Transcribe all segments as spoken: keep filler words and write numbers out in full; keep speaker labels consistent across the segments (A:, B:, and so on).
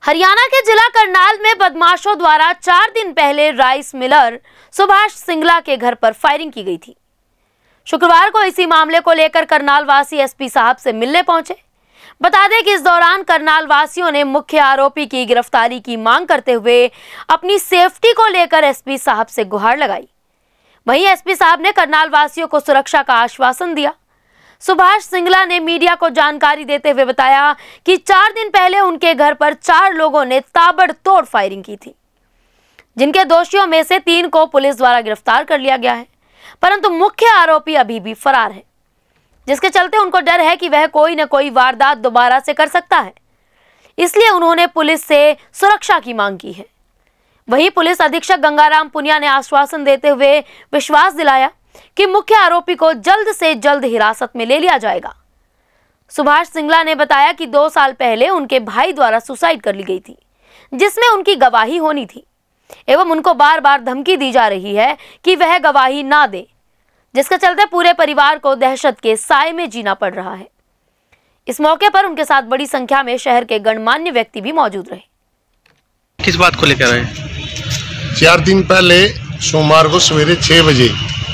A: हरियाणा के जिला करनाल में बदमाशों द्वारा चार दिन पहले राइस मिलर सुभाष सिंगला के घर पर फायरिंग की गई थी। शुक्रवार को इसी मामले को लेकर करनाल वासी एसपी साहब से मिलने पहुंचे। बता दें कि इस दौरान करनाल वासियों ने मुख्य आरोपी की गिरफ्तारी की मांग करते हुए अपनी सेफ्टी को लेकर एसपी साहब से गुहार लगाई। वहीं एसपी साहब ने करनाल वासियों को सुरक्षा का आश्वासन दिया। सुभाष सिंगला ने मीडिया को जानकारी देते हुए बताया कि चार दिन पहले उनके घर पर चार लोगों ने ताबड़तोड़ फायरिंग की थी, जिनके दोषियों में से तीन को पुलिस द्वारा गिरफ्तार कर लिया गया है, परंतु मुख्य आरोपी अभी भी फरार है, जिसके चलते उनको डर है कि वह कोई न कोई वारदात दोबारा से कर सकता है। इसलिए उन्होंने पुलिस से सुरक्षा की मांग की है। वहीं पुलिस अधीक्षक गंगाराम पुनिया ने आश्वासन देते हुए विश्वास दिलाया कि मुख्य आरोपी को जल्द से जल्द हिरासत में ले लिया जाएगा। सुभाष सिंगला ने बताया कि दो साल पहले उनके भाई द्वारा सुसाइड कर ली गई थी, जिसमें उनकी गवाही होनी थी एवं उनको बार बार धमकी दी जा रही है कि वह गवाही ना दे, जिसके चलते पूरे परिवार को दहशत के साए में जीना पड़ रहा है। इस मौके पर उनके साथ बड़ी संख्या में शहर के गणमान्य व्यक्ति भी मौजूद रहे।
B: किस बात को लेकर आए?
C: चार दिन पहले सोमवार को सवेरे छः बजे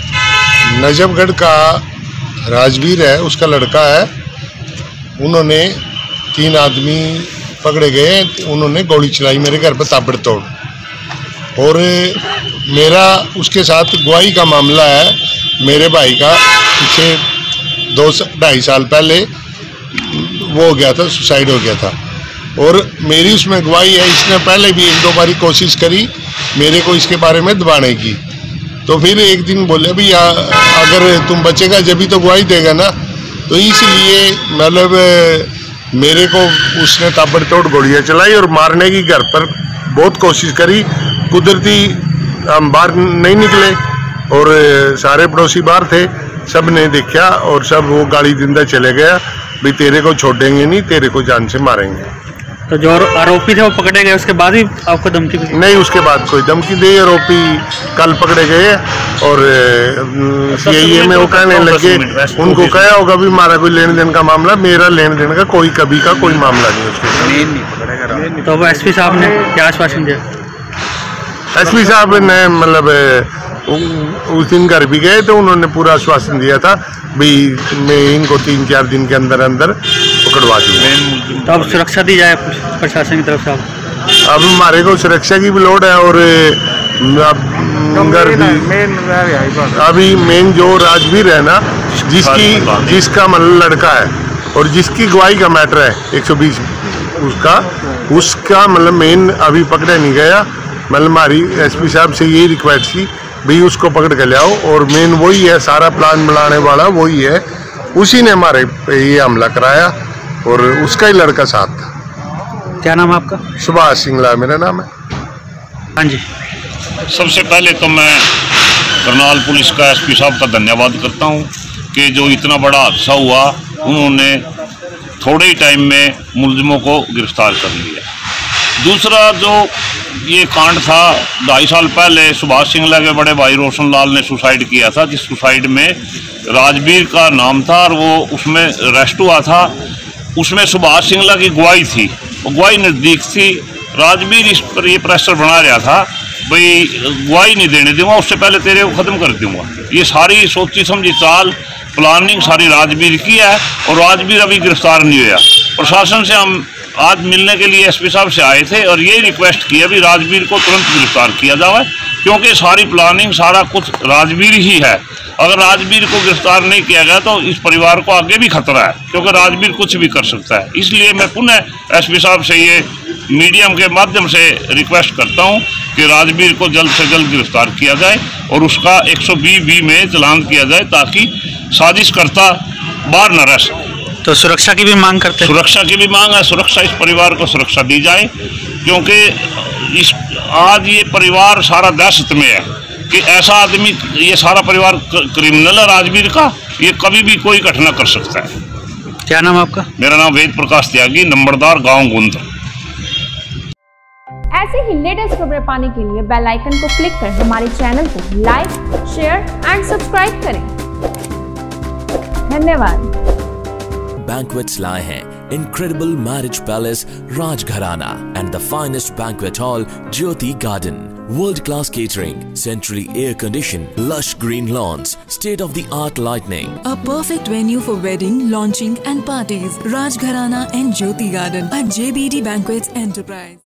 C: नजफगढ़ का राजवीर है, उसका लड़का है, उन्होंने तीन आदमी पकड़े गए, उन्होंने गोली चलाई मेरे घर पर ताबड़तोड़। और मेरा उसके साथ गवाही का मामला है। मेरे भाई का पीछे दो ढाई साल पहले वो हो गया था, सुसाइड हो गया था, और मेरी उसमें गवाही है। इसने पहले भी एक दो बारी कोशिश करी मेरे को इसके बारे में दबाने की, तो फिर एक दिन बोले भी अगर तुम बचेगा जब भी तो गवाही देगा ना, तो इसलिए मतलब मेरे को उसने ताबड़तोड़ गोलियां चलाई और मारने की घर पर बहुत कोशिश करी। कुदरती हम बाहर नहीं निकले और सारे पड़ोसी बाहर थे, सब ने देखा और सब वो गाली दिंदा चले गया भी तेरे को छोड़ेंगे नहीं, तेरे को जान से मारेंगे।
B: तो जो आरोपी थे वो पकड़े गए, उसके बाद ही आपको धमकी दी?
C: नहीं, उसके बाद कोई धमकी नहीं। आरोपी कल पकड़े गए और सीआईए में वो कहने लगे, उनको कहा होगा भी हमारा कोई लेन देन का मामला, मेरा लेन देन का कोई कभी का कोई मामला नहीं उसके।
B: तो वो एसपी साहब ने क्या आश्वासन दिया?
C: एसपी साहब ने मतलब उस दिन घर भी गए तो उन्होंने पूरा आश्वासन दिया था भी मैं इनको तीन चार दिन के अंदर अंदर पकड़वा दूंगा।
B: तो अब सुरक्षा दी जाए प्रशासन की तरफ से?
C: अब हमारे को सुरक्षा की भी लोड है और घर भी अभी मेन जो राजवीर है ना, जिसकी जिसका मतलब लड़का है और जिसकी गवाही का मैटर है एक सौ बीस उसका उसका मतलब मेन अभी पकड़े नहीं गया। मतलब हमारी एसपी साहब से यही रिक्वेस्ट थी भाई उसको पकड़ के ले आओ, और मेन वही है, सारा प्लान बनाने वाला वही है, उसी ने हमारे पे ये हमला कराया और उसका ही लड़का साथ था।
B: क्या नाम है आपका?
C: सुभाष सिंगला मेरा नाम है।
B: हाँ जी।
D: सबसे पहले तो मैं करनाल पुलिस का एसपी साहब का धन्यवाद करता हूँ कि जो इतना बड़ा हादसा हुआ उन्होंने थोड़े ही टाइम में मुलजिमों को गिरफ्तार कर लिया। दूसरा जो ये कांड था, ढाई साल पहले सुभाष सिंगला के बड़े भाई रोशन लाल ने सुसाइड किया था, जिस सुसाइड में राजवीर का नाम था और वो उसमें अरेस्ट हुआ था। उसमें सुभाष सिंगला की गवाही थी, वो गवाही नज़दीक थी। राजवीर इस पर ये प्रेशर बना रहा था भाई गवाही नहीं देने दूंगा, उससे पहले तेरे को ख़त्म कर दूंगा। ये सारी सोची समझी चाल प्लानिंग सारी राजवीर की है और राजवीर अभी गिरफ्तार नहीं हुआ। प्रशासन से हम आज मिलने के लिए एसपी साहब से आए थे और ये रिक्वेस्ट की अभी राजवीर को तुरंत गिरफ्तार किया जाए, क्योंकि सारी प्लानिंग सारा कुछ राजवीर ही है। अगर राजवीर को गिरफ्तार नहीं किया गया तो इस परिवार को आगे भी खतरा है, क्योंकि राजवीर कुछ भी कर सकता है। इसलिए मैं पुनः एसपी साहब से ये मीडियम के माध्यम से रिक्वेस्ट करता हूँ कि राजवीर को जल्द से जल्द गिरफ्तार किया जाए और उसका एक सौ बीस बी में चालान किया जाए, ताकि साजिशकर्ता बाहर न रह सके।
B: तो सुरक्षा की भी मांग करते हैं?
D: सुरक्षा की भी मांग है, सुरक्षा इस परिवार को सुरक्षा दी जाए, क्योंकि इस आज ये परिवार सारा दहशत में है कि ऐसा आदमी, ये सारा परिवार क्रिमिनल है राजवीर का, ये कभी भी कोई घटना कर सकता है।
B: क्या नाम आपका?
D: मेरा नाम वेद प्रकाश त्यागी, नंबरदार गांव गुंद।
E: ऐसे ही लेटेस्ट खबरें पाने के लिए बेल आइकन को क्लिक कर हमारे चैनल को लाइक, शेयर एंड सब्सक्राइब करें। धन्यवाद।
F: बैंक्वेट्स लाए हैं incredible marriage palace Rajgharana and the finest banquet hall Jyoti Garden. World-class catering, centrally air-conditioned, lush green lawns, state-of-the-art lighting.
G: A perfect venue for wedding, launching and parties. Rajgharana and Jyoti Garden at J B D Banquets Enterprise.